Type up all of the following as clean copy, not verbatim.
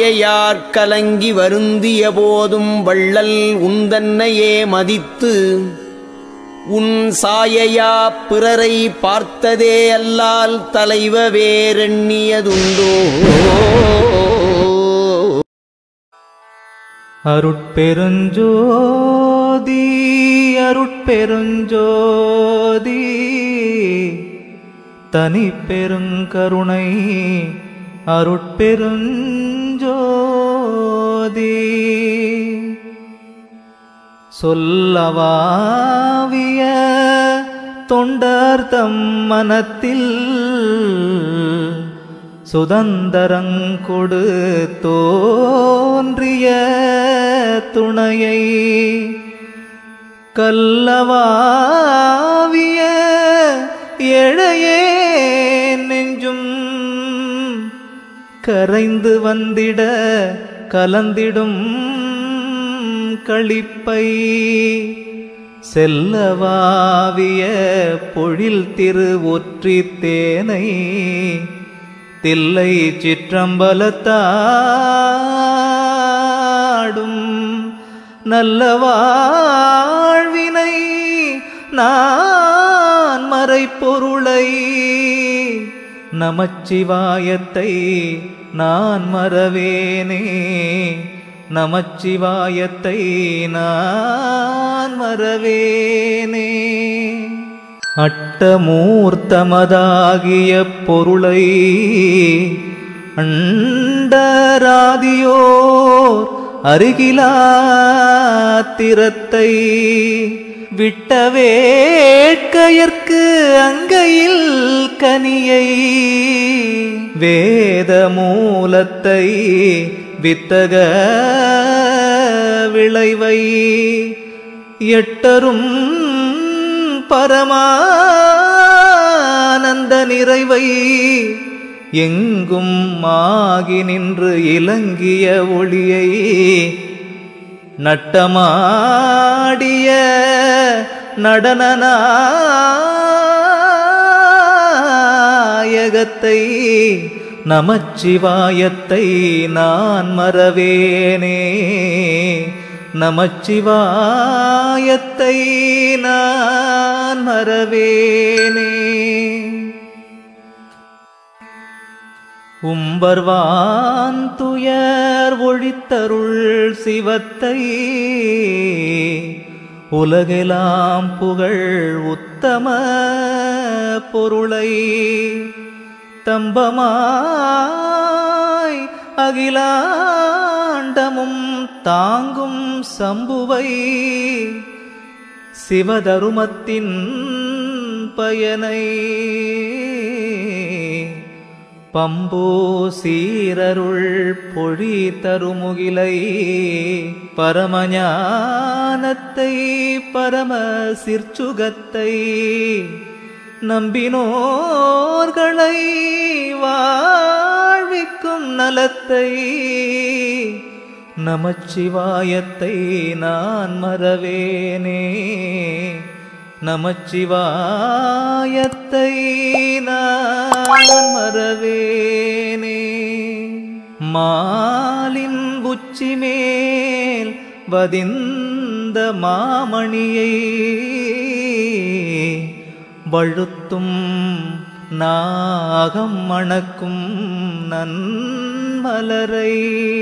மாயையார் கலங்கி வருந்திய போதும் வள்ளல் உந்தன்னையே மதித்து உன் சாயையா பிறரை பார்த்ததே அல்லால் தலைவ வேறெண்ணியதுண்டோ? அருட்பெருஞ்சோதி அருட்பெருஞ்சோதி தனி பெருங்கருணை அருட்பெருஞ்சோதி சொல்லவாவிய தொண்டர்தம் மனத்தில் சுதந்தரங்கொடு தோன்றிய துணையை கல்லவாவிய ஏழையே நெஞ்சும் கரைந்து வந்திட கலந்திடும் களிப்பை செல்லவாவிய பொழில் திரு ஒற்றி தேனை தில்லை சிற்றம்பலத்தாடும் நல்ல வாழ்வினை நான் மறைப்பொருளை நமச்சிவாயத்தை நான் மறவேனே நமச்சிவாயத்தை நான் மறவேனே அட்டமூர்த்தமதாகிய பொருளை அண்டராதியோர் அருகிலாத்திரத்தை விட்ட வேட்கையற்கு அங்கையில் கனியை வேத மூலத்தை வித்தக விளைவை எட்டரும் பரமானந்த நிறைவை எங்கும் ஆகி நின்று இலங்கிய ஒளியை நட்டமாடிய நடனநாயகத்தை நமச்சிவாயத்தை நான் மறவேனே நமச்சிவாயத்தை நான் மறவேனே உம்பர்வான் துயர் ஒழித்தருள் சிவத்தை உலகெலாம் புகழ் உத்தம பொருளை தம்பமாய் அகிலாண்டமும் தாங்கும் சம்புவை சிவதருமத்தின் பயனை பம்போ சீரருள் பொழி தருமுகிலை பரமஞானத்தை பரம சிற்சுகத்தை நம்பினோர்களை வாழ்விக்கும் நலத்தை நமச்சிவாயத்தை நான் மறவேனே நமச்சிவாயத்தை நான் மறவேனே மாலின் உச்சி மேல் வதிந்த மாமணியை வழுத்தும் நாகம் மணக்கும் நன்மலரை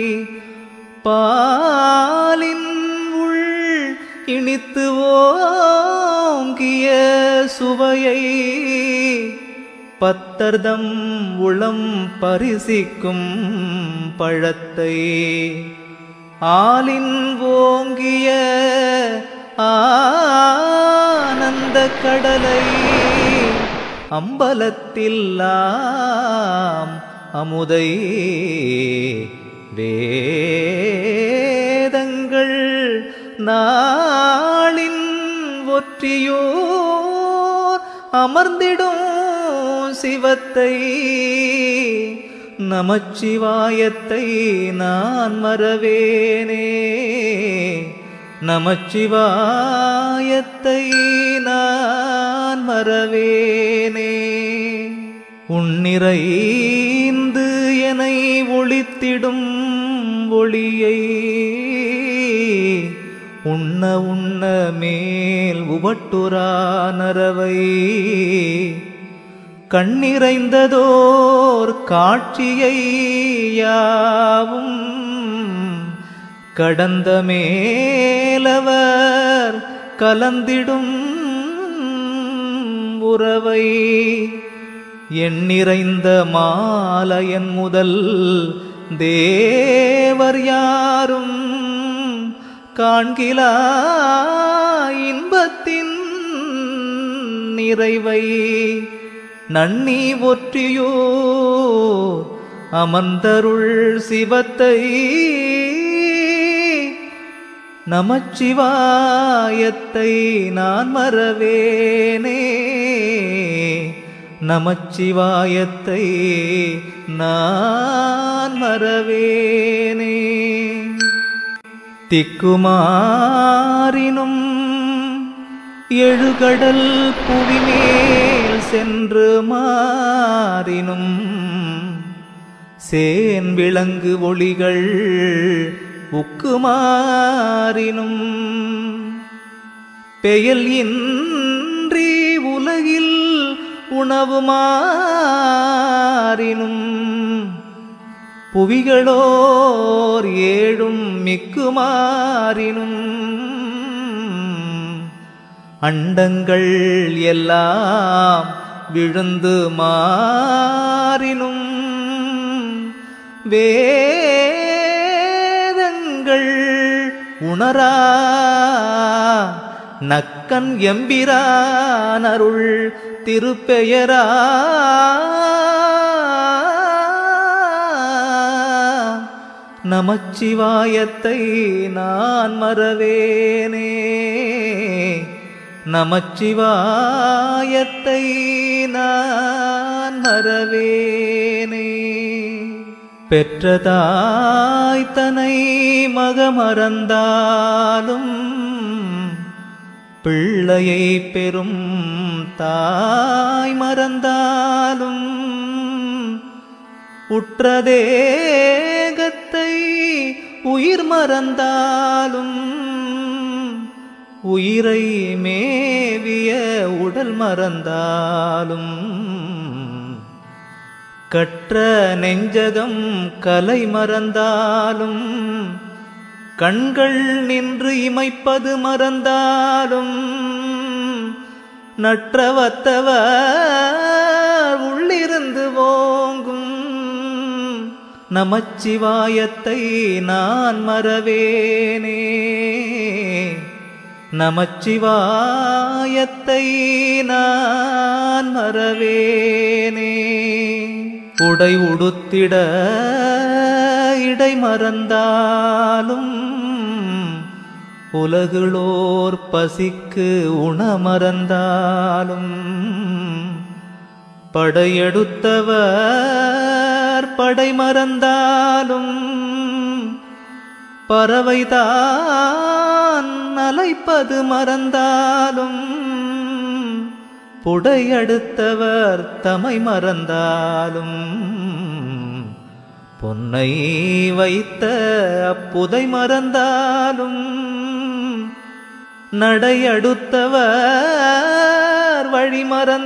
பாலின் உள் இனித்து ஓங்கிய சுவையை பத்தர்தம் உளம் பரிசிக்கும் பழத்தை ஆலின் ஓங்கிய ஆனந்த கடலை அம்பலத்தில்லாம் அமுதை வேதங்கள் நாளின் ஒற்றியோர் அமர்ந்திடும் சிவத்தை நமச்சிவாயத்தை நான் மறவேனே நமச்சிவாயத்தை நான் மறவேனே உன்னிறைந்து என்னை ஒளித்திடும் ஒளியை உண்ண உண்ண மேல் உவட்டுரா நரவை கண்ணிறைந்ததோர் காட்சியை யாவும் கடந்த மேலவர் கலந்திடும் உறவை எண்ணிறைந்த மாலையன் முதல் தேவர் யாரும் காண்கிலா இன்பத்தின் நிறைவை நன்னி ஒற்றியோ அமர்ந்தருள் சிவத்தை நமச்சிவாயத்தை நான் மறவேனே நமச்சிவாயத்தை நான் மறவேனே திக்குமாறினும் எழுகடல் புவிமேல் சென்று மாறினும் சேன் விளங்கு ஒளிகள் உக்குமாறினும் பெயல் இன்றி உலகில் உணவு மாறினும் புவிகளோர் ஏழும் மிக்குமாறினும் அண்டங்கள் எல்லாம் விழுந்து மாறினும் வேதங்கள் உணரா நக்கன் எம்பிரான் அருள் திருப்பெயரா நமச்சிவாயத்தை நான் மறவேனே நமச்சிவாயத்தை நான் மறவேனே பெற்றதாய் தனை மகமறந்தாலும் பிள்ளையை பெறும் தாய் மறந்தாலும் உற்றதேகத்தை உயிர் மறந்தாலும் உயிரை மேவிய உடல் மறந்தாலும் கற்ற நெஞ்சகம் கலை மறந்தாலும் கண்கள் நின்று இமைப்பது மறந்தாலும் நற்றவத்தவர் உள்ளிருந்து ஓங்கும் நமச்சிவாயத்தை நான் மறவேனே நமச்சிவாயத்தை நான் மறவேனே உடை உடுத்திட இடை மறந்தாலும் உலகுளோர் பசிக்கு உண மறந்தாலும் படையெடுத்தவர் படை மறந்தாலும் பறவைதான் அலைப்பது மறந்தாலும் புடையெடுத்தவர் தமை மறந்தாலும் பொன்னை வைத்த அப்புதை மறந்தாலும் நடையடுத்தவர் வழி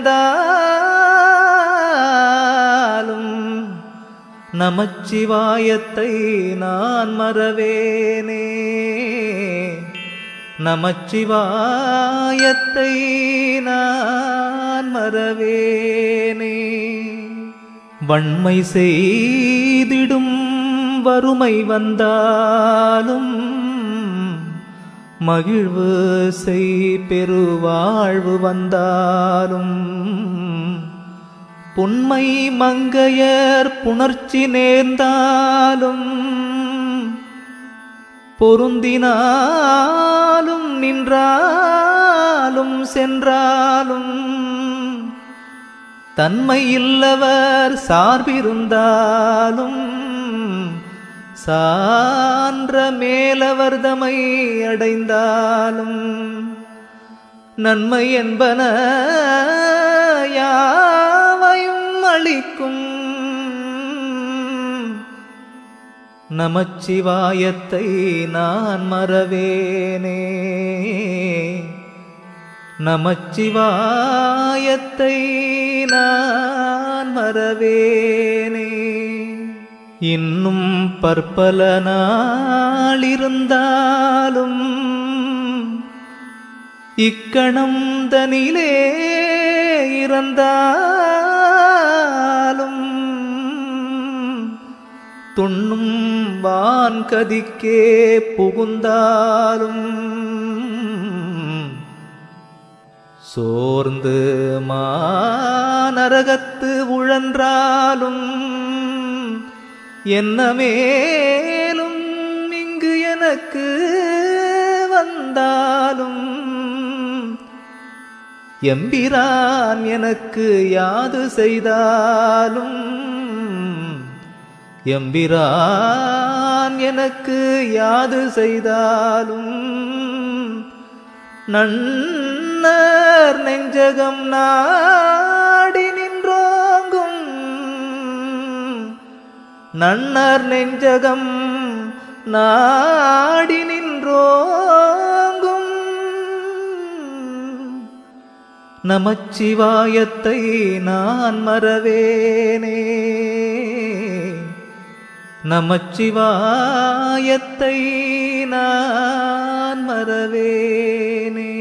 மறந்தாலும் நமச்சிவாயத்தை நான் மறவேனே நமச்சிவாயத்தை நான் மறவேனே வன்மை செய்திடும் வறுமை வந்தாலும் மகிழ்வு செய் பெருவாழ்வு வந்தாலும் புன்மை மங்கையர் புணர்ச்சி நேர்ந்தாலும் பொருந்தினாலும் நின்றாலும் சென்றாலும் தன்மை இல்லவர் சார்பிருந்தாலும் சான்ற மேலவர் தமை அடைந்தாலும் நன்மை என்பன யாவையும் அளிக்கும் நமச்சிவாயத்தை நான் மறவேனே, நமச்சிவாயத்தை நான் மறவேனே. இன்னும் பற்பல நாளிருந்தாலும் இக்கணம் தனிலே இறந்தாலும் துண்ணும் வான்கதிக்கே புகுந்தாலும் சோர்ந்து மாநரகத்து உழன்றாலும் என்ன மேலும் இங்கு எனக்கு வந்தாலும் எம்பிரான் எனக்கு யாது செய்தாலும், எம்பிரான் எனக்கு யாது செய்தாலும் நன்னர் நெஞ்சகம் நாடி நின்றோங்கும், நன்னர் நெஞ்சகம் நாடி நின்றோங்கும். நமச்சிவாயத்தை நான் மறவேனே, நமச்சிவாயத்தை நான் மறவேனே.